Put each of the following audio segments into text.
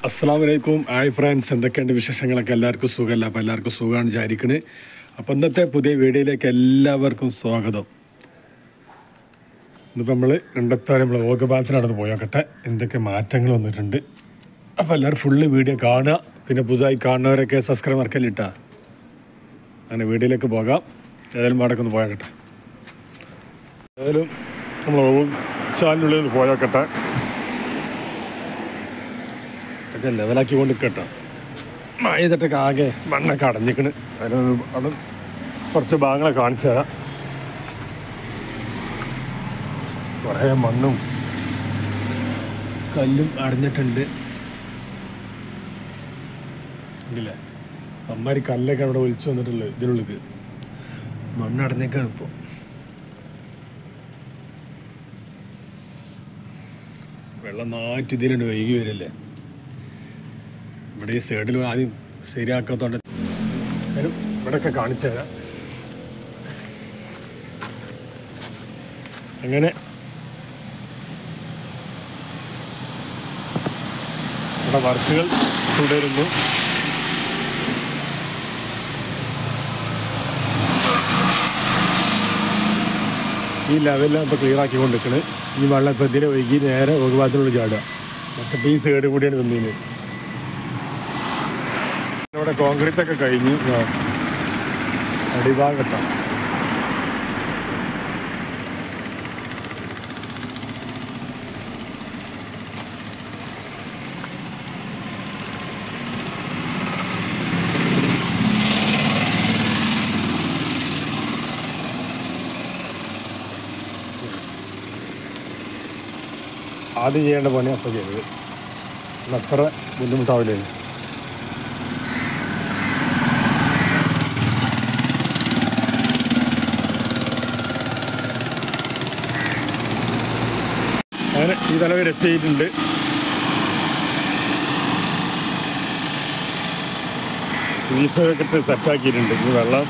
അസ്സലാമലൈക്കും. Hi friends, എന്തൊക്കെയുണ്ട് വിശേഷങ്ങളൊക്കെ? എല്ലാവർക്കും സുഖമല്ല? അപ്പോൾ എല്ലാവർക്കും സുഖമാണ് വിചാരിക്കണേ. അപ്പോൾ ഇന്നത്തെ പുതിയ വീഡിയോയിലേക്ക് എല്ലാവർക്കും സ്വാഗതം. ഇന്നിപ്പോൾ നമ്മൾ നമ്മൾ ഓഗപാലത്തിൽ നടന്ന് പോയോക്കട്ടെ, എന്തൊക്കെ മാറ്റങ്ങൾ വന്നിട്ടുണ്ട്. അപ്പോൾ എല്ലാവരും ഫുള്ള് വീഡിയോ കാണുക. പിന്നെ പുതുതായി കാണുന്നവരൊക്കെ സബ്സ്ക്രൈബ് മറക്കല്ലിട്ടാ. അങ്ങനെ വീഡിയോയിലേക്ക് പോകാം. ഏതായാലും പാടൊക്കെ ഒന്ന് പോയോക്കട്ടെ. ഏതായാലും നമ്മൾ ചാലിനുള്ളിൽ പോയോക്കട്ടെ. ഒക്കെ ലെവലാക്കി കൊണ്ട് കേട്ടോ. മഴ ചെയ്തിട്ടൊക്കെ ആകെ മണ്ണൊക്കെ അടഞ്ഞിക്കണ്. അവിടെ കുറച്ച് ഭാഗങ്ങളെ കാണിച്ചു തരാം. കുറേ മണ്ണും കല്ലും അടഞ്ഞിട്ടുണ്ട്. ഇല്ലേ, അമ്മാരി കല്ലൊക്കെ അവിടെ ഒലിച്ചു വന്നിട്ടുള്ളത്. ഇതിനുള്ളിൽ മണ്ണടഞ്ഞേക്കാണ് ഇപ്പോൾ. വെള്ളം നാറ്റ് ഇതിലുണ്ട്, വൈകി വരില്ലേ. ഇവിടെ ഈ സൈഡിൽ ആദ്യം ശരിയാക്കാത്തോണ്ട് ഇവിടെയൊക്കെ കാണിച്ചു തരാം. അങ്ങനെ ഇവിടെ വർക്കുകൾ തുടരുന്നു. ഈ ലെവലിലാണ് ഇപ്പോൾ ക്ലിയർ ആക്കിക്കൊണ്ട് നിൽക്കുന്നത്. ഈ വെള്ളം ഇപ്പോൾ ഇതിനെ ഒഴുകി നേരെ ഓഗപാലത്തിനുള്ളിൽ ചാടുക. മറ്റപ്പോൾ ഈ സൈഡ് കൂടിയാണ് വന്നതിന്. ഇവിടെ കോൺക്രീറ്റ് ഒക്കെ കഴിഞ്ഞ് അടിഭാഗത്താണ്. ആദ്യം ചെയ്യേണ്ട പണി അപ്പം ചെയ്തത്. അത്ര ബുദ്ധിമുട്ടാവില്ലേ. അങ്ങനെ ഈ തല വരെ എത്തിയിട്ടുണ്ട്. ഈസൊക്കെ ഇട്ട് സെറ്റാക്കിയിട്ടുണ്ട്. ഈ വെള്ളം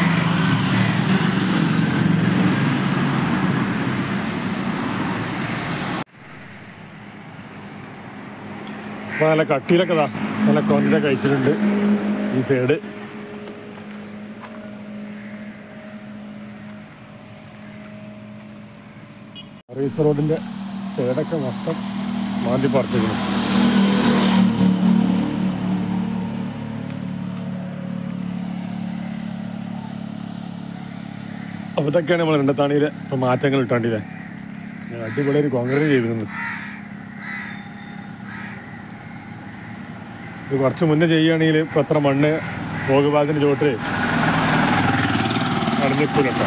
അപ്പോൾ നല്ല കട്ടിയിലൊക്കെ നല്ല കോൺക്രീറ്റ് കഴിച്ചിട്ടുണ്ട്. ഈ സൈഡ് സർവീസ് റോഡിൻ്റെ സൈഡൊക്കെ മൊത്തം മാന്തി പറിച്ചിരിക്കുന്നു. അപ്പോൾ ഇതൊക്കെയാണ് നമ്മൾ രണ്ടത്താണിയിൽ ഇപ്പം മാറ്റങ്ങൾ ഇട്ടാണ്ടില്ലേ. അടിപൊളി ഒരു കോൺക്രീറ്റ് ചെയ്തിരുന്നു. ഇത് കുറച്ച് മുന്നേ ചെയ്യുകയാണെങ്കിൽ ഇപ്പം എത്ര മണ്ണ് ഓഗപാലത്തിൻ്റെ ചോട്ട് അടഞ്ഞിക്കൂലട്ടോ.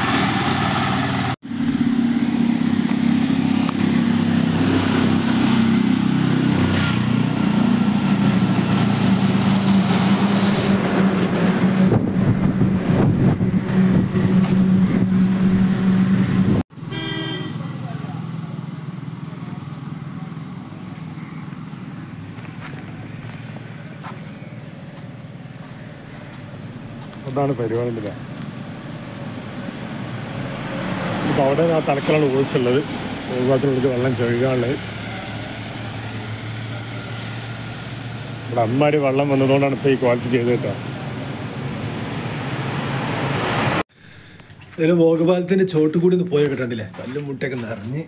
അതാണ് പരിപാടിയില്ല. ഇപ്പം അവിടെ ആ തലക്കലാണ് ഓടിച്ചുള്ളത്. ഓഗപാലത്തിനുള്ളിൽ വെള്ളം ചെറുകാനുള്ളത്. ഇവിടെ അമ്മാരി വെള്ളം വന്നതുകൊണ്ടാണ് ഇപ്പോൾ ഈ ക്വാളിറ്റി ചെയ്ത് കേട്ടോ. ഇതിൽ ഓഗപാലത്തിൻ്റെ ചോട്ട് കൂടി ഒന്ന് പോയി കിട്ടണ്ടില്ലേ. കല്ലും മുട്ടയൊക്കെ നിറഞ്ഞ്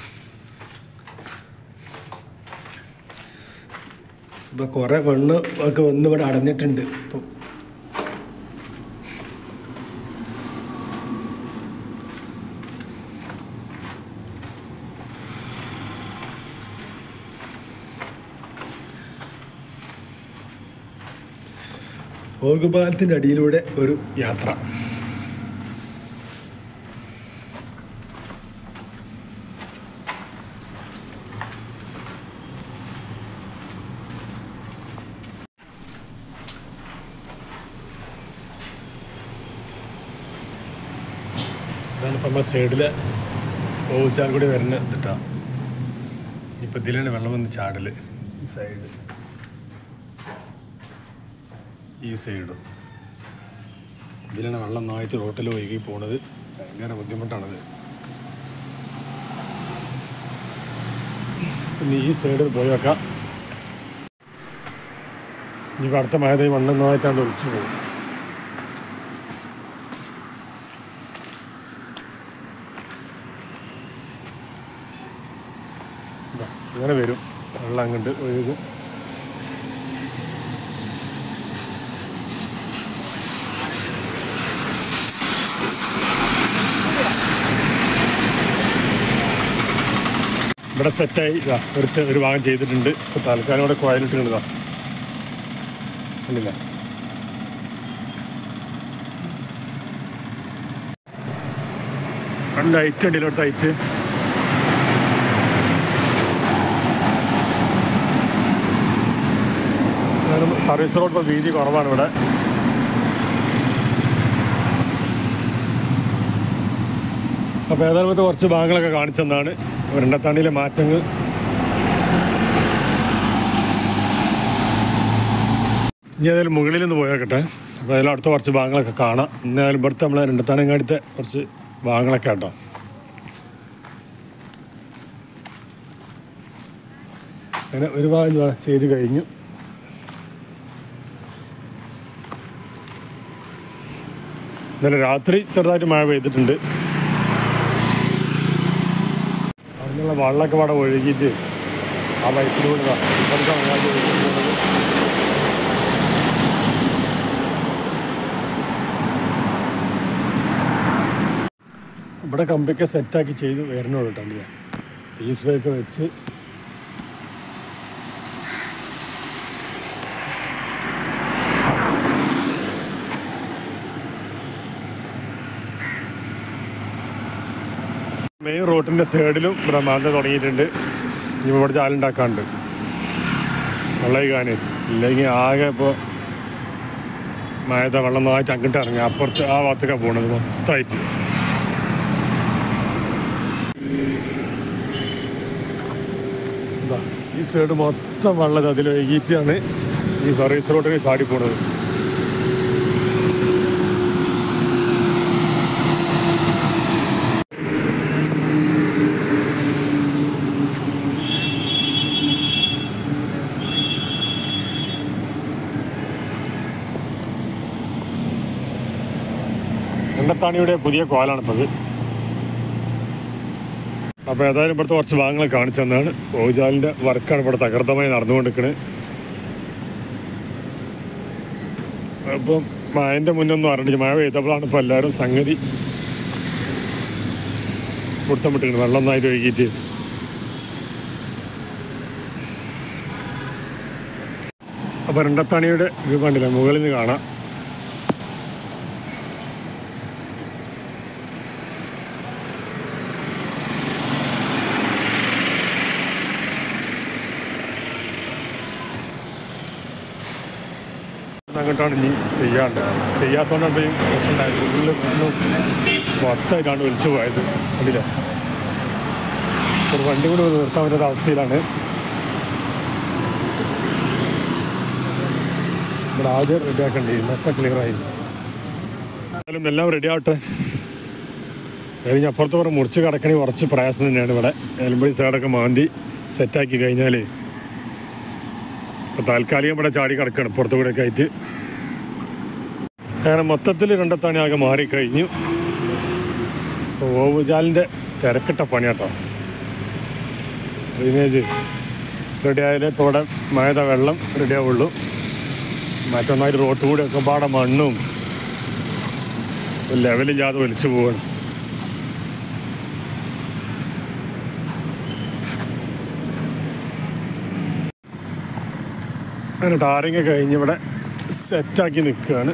ഇപ്പം കുറേ മണ്ണ് ഒക്കെ വന്ന് ഇവിടെ അടഞ്ഞിട്ടുണ്ട്. ഇപ്പം ഓഗപാലത്തിൻ്റെ അടിയിലൂടെ ഒരു യാത്ര. ഇതാണ് ഇപ്പം നമ്മുടെ സൈഡിൽ ഓച്ചാൽ കൂടി വരുന്ന ഇതിട്ടാ. ഇപ്പം ഇതിലാണ് വെള്ളം വന്ന് ചാടൽ. ഈ സൈഡ് ഈ സൈഡും ഇതിലാണ് വെള്ളം നന്നായിട്ട് റോട്ടിൽ ഒഴുകി പോണത്. ഭയങ്കര ബുദ്ധിമുട്ടാണത്. പിന്നെ ഈ സൈഡിൽ പോയി വെക്കാം. ഇനി അടുത്ത മഴ മണ്ണൊന്നായിട്ടാണ്ട് ഒലിച്ചു പോകും. ഇങ്ങനെ വരും വെള്ളം അങ്ങോട്ട് ഒഴുകും. ഇവിടെ സെറ്റായി ഇതാ ഒരു ഭാഗം ചെയ്തിട്ടുണ്ട്. ഇപ്പോൾ തൽക്കാലം ഇവിടെ കോയിലിട്ടുള്ളതാ കണ്ടില്ല. നല്ല ഹൈറ്റ് ഉണ്ടല്ലോ ഇവിടുത്തെ ഹൈറ്റ്. സർവീസ് റോഡ് ഇപ്പോൾ വീതി കുറവാണ് ഇവിടെ. അപ്പോൾ ഏതായാലും കുറച്ച് ഭാഗങ്ങളൊക്കെ കാണിച്ചെന്നാണ് രണ്ടത്താണിയിലെ മാറ്റങ്ങൾ. ഇനി ഏതായാലും മുകളിൽ നിന്ന് പോയേക്കട്ടെ. അപ്പോൾ ഏതായാലും അടുത്ത കുറച്ച് ഭാഗങ്ങളൊക്കെ കാണാം. എന്നാലും ഇവിടുത്തെ നമ്മളെ രണ്ടത്താണിങ്ങാടിത്തെ കുറച്ച് ഭാഗങ്ങളൊക്കെ കേട്ടോ. അങ്ങനെ ഒരു ഭാഗം ചെയ്ത് കഴിഞ്ഞു. ഇന്നലെ രാത്രി ചെറുതായിട്ട് മഴ പെയ്തിട്ടുണ്ട്. അതിനുള്ള വെള്ളമൊക്കെ അവിടെ ഒഴുകിയിട്ട് ആ പൈപ്പിലൂടെ ഇപ്പോഴത്തെ ഒഴുകി പോകുന്നത്. ഇവിടെ കമ്പിയൊക്കെ സെറ്റാക്കി ചെയ്ത് വരണുള്ളൂ കേട്ടോ. പീസ് വൈക്ക് വെച്ച് മെയിൻ റോഡിൻ്റെ സൈഡിലും ഇവിടെ മാന്ത തുടങ്ങിയിട്ടുണ്ട്. ഇനി ഇവിടെ ചാലുണ്ടാക്കാണ്ട് വെള്ളം ഒഴുകാനേ. ഇല്ലെങ്കിൽ ആകെ ഇപ്പോൾ മഴത്തെ വെള്ളം നന്നായിട്ട് അങ്ങോട്ട് ഇറങ്ങി അപ്പുറത്ത് ആ ഭാഗത്തൊക്കെയാണ് പോകണത് മൊത്തമായിട്ട്. എന്താ ഈ സൈഡ് മൊത്തം വെള്ളം അതിലൊഴുകിയിട്ടാണ് ഈ സർവീസ് റോഡിൽ ചാടിപ്പോണത്. രണ്ടത്താണിയുടെ പുതിയ കോലാണിപ്പോൾ. അപ്പോൾ ഏതായാലും ഇവിടുത്തെ കുറച്ച് ഭാഗങ്ങൾ കാണിച്ചു തന്നാണ്. ഓവുചാലിൻ്റെ വർക്കാണ് ഇവിടെ തകർത്തമായി നടന്നുകൊണ്ടിരിക്കുന്നത്. അപ്പം മഴൻ്റെ മുന്നൊന്നും അറിഞ്ഞില്ല. മഴ പെയ്തപ്പോഴാണ് ഇപ്പോൾ എല്ലാവരും സംഗതി കൊടുത്തം വിട്ടിരിക്കുന്നത്. വെള്ളം ഒന്നായിട്ട് ഒഴുകിയിട്ട്. അപ്പോൾ രണ്ടത്താണിയുടെ ഇത് കണ്ടില്ല, മുകളിൽ നിന്ന് കാണാം. അങ്ങോട്ടാണ് ഇനി ചെയ്യാത്തതുകൊണ്ടാണ് ഈ പ്രശ്നം ഉണ്ടായത്. ഉള്ളിൽ മൊത്തമായിട്ടാണ് ഒലിച്ചു പോയത്. കണ്ടില്ല, ഒരു വണ്ടി കൂടി നിർത്താൻ പറ്റാത്ത അവസ്ഥയിലാണ്. ഇവിടെ ആദ്യം റെഡിയാക്കേണ്ടി, ഇന്നൊക്കെ ക്ലിയറായി. എന്നാലും എല്ലാം റെഡി ആവട്ടെ. കഴിഞ്ഞ് അപ്പുറത്ത് പറഞ്ഞ് മുറിച്ച് കിടക്കണമെങ്കിൽ കുറച്ച് പ്രയാസം തന്നെയാണ്. ഇവിടെ എലുമ്പടി സൈഡൊക്കെ മാന്തി സെറ്റാക്കി കഴിഞ്ഞാൽ ഇപ്പോൾ താൽക്കാലികം ഇവിടെ ചാടി കിടക്കണം പുറത്തു കൂടെയൊക്കെ ആയിട്ട്. അങ്ങനെ മൊത്തത്തിൽ രണ്ടത്താണി ആകെ മാറിക്കഴിഞ്ഞു. ഇപ്പോൾ ഓവുചാലിൻ്റെ തിരക്കിട്ട പണിയാട്ടോ. ഡ്രെയിനേജ് റെഡി ആയാലേ ഇപ്പോൾ ഇവിടെ മഴയുടെ വെള്ളം റെഡി ആവുള്ളൂ. മറ്റൊന്നായിട്ട് റോഡ് കൂടെ ഒക്കെ പാടെ മണ്ണും ലെവലില്ലാതെ ഒലിച്ചു പോവാണ്. അങ്ങനെ ടാറിങ് കഴിഞ്ഞ് ഇവിടെ സെറ്റാക്കി നിൽക്കുകയാണ്.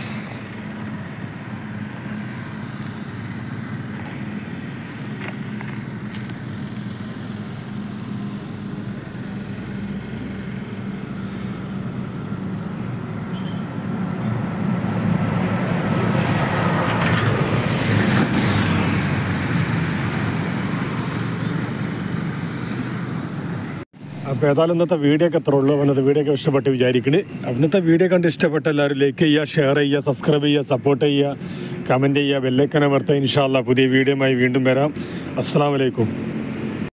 അപ്പോൾ ഏതായാലും ഇന്നത്തെ വീഡിയോ ഒക്കെ എത്ര ഉള്ളൂ. ഇന്നത്തെ വീഡിയോ ഒക്കെ ഇഷ്ടപ്പെട്ട് വിചാരിക്കണേ. ഇന്നത്തെ വീഡിയോ കണ്ട് ഇഷ്ടപ്പെട്ട എല്ലാവരും ലൈക്ക് ചെയ്യുക, ഷെയർ ചെയ്യുക, സബ്സ്ക്രൈബ് ചെയ്യുക, സപ്പോർട്ട് ചെയ്യുക, കമൻറ്റ് ചെയ്യുക, ബെല്ലൈക്കൻ അമർത്തുക. ഇൻഷാ അല്ലാഹ് പുതിയ വീഡിയോയുമായി വീണ്ടും വരാം. അസ്സലാമു അലൈക്കും.